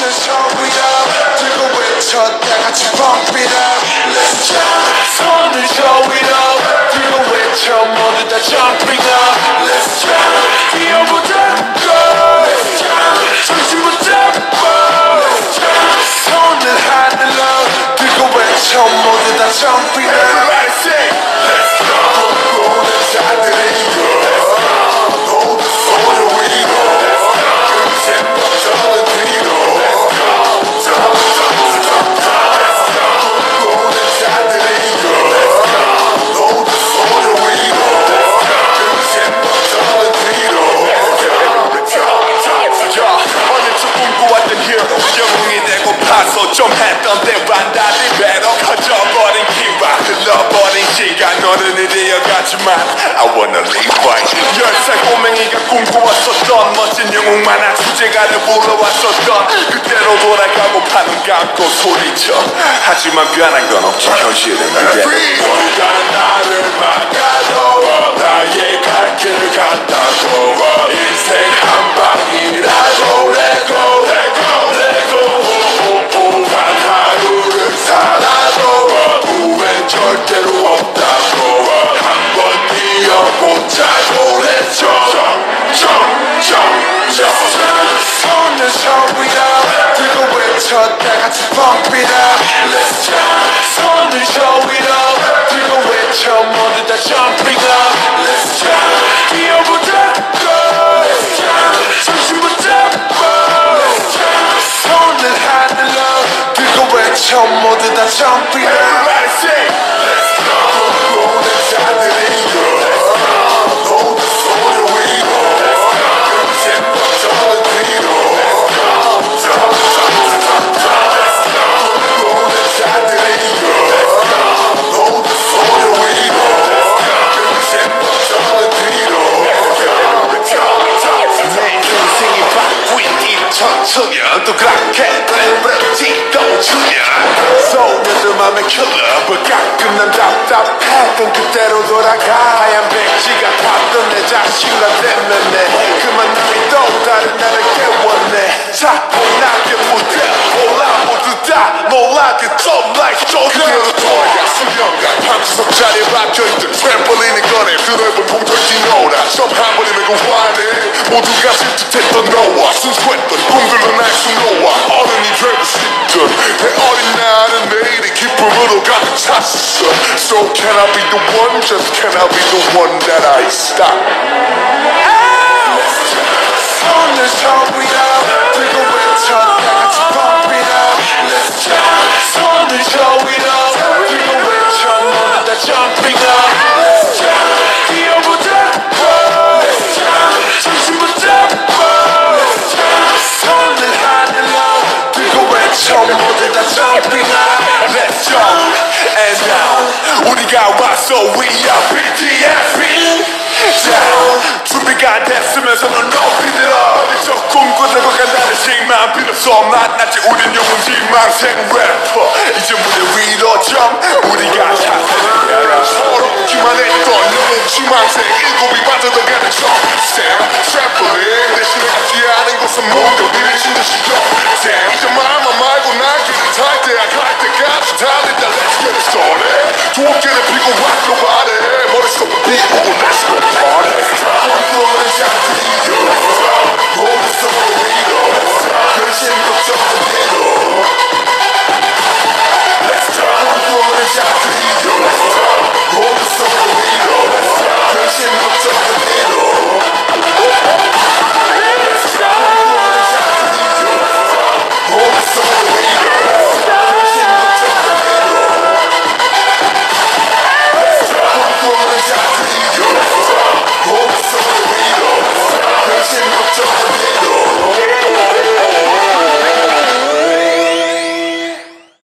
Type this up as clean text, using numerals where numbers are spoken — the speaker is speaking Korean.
show it up 들고 외쳐 다같이 pump it up Let's jump 손을 show it up 들고 외쳐 모두 다 jumping up Let's jump 뛰어보자 go Let's jump 정신 붙잡고 Let's jump 손을 하늘로 들고 외쳐 모두 다 jumping up Everybody sing Let's go 모든 자들이 좀 했던 때와 달리 배로 커져버린 기와 흘러버린 시간 너는 이리어가지만 I wanna live right 10살 꼬맹이가 꿈꿔왔었던 멋진 영웅 만화 주제가를 불러왔었던 그때로 돌아가고 파는 감고 소리쳐 하지만 변한 건 없지 현실은 그대로 가는 나를 막아도 나의 갈 길을 간다고 인생 한 방이라고 let go let go let go 하루를 살아도 후회는 절대로 없다고 한번 뛰어보자고 했죠 손을 show it up 들고 외쳐 다같이 pump it up Let's jump 손을 show it up 들고 외쳐 모두 다 jumping up Let's jump 뛰어보자 go Let's jump 정신 붙잡고 Let's jump 손을 하늘로 들고 외쳐 모두 다 jumping up Everybody sing Let's go 모든 자들이 모두 손을 위로 금세 뻗어는 뒤로 모든 자들이 모두 손을 위로 금세 뻗어는 뒤로 내 인생이 바뀐 이 청소년도 그렇게 그랬지도 주냐 소녀들 맘에 킬러 가끔 난 답답했던 그때로 돌아가 하얀 백지가 탔던 내 자신감 때문에 그만 남이 또 다른 나를 깨웠네 차분하게 무대 올라 모두 다 놀라게 좀 like 조금 그대로 돌아가 수년간 밤새서 자리에 박혀있던 트램펄린을 꺼내 그 넓은 공터를 뛰노라 좀 한 번이면 그 화내 모두가 질투했던 너와 순수했던 꿈들로 날 숨놓아 어른이 되고 싶던 내 어린 나는 내일의 기쁨으로 가득 찼어 So can I be the one, just can I be the one that I stop 손을 show it up 들고 외쳐 다같이 pump it up Let's jump 손을 show it up 들고 외쳐 모두 다 jumping up Let's jump 뛰어보자 go Let's jump 정신 붙잡고 Let's jump 손을 하늘로 들고 외쳐 모두 다 jumping up Let's jump and now 우리가 왔어 we are BTS down 준비가 됐으면서는 높이 들어 저 꿈꾸는 것 간다는 희망 필요 없어 만났지 우린 영웅 희망생 래퍼 이제 무대 위로 점 우리가 사세는 서로 기만했던 영웅 희망생 일곱이 빠져들어가는 점쌤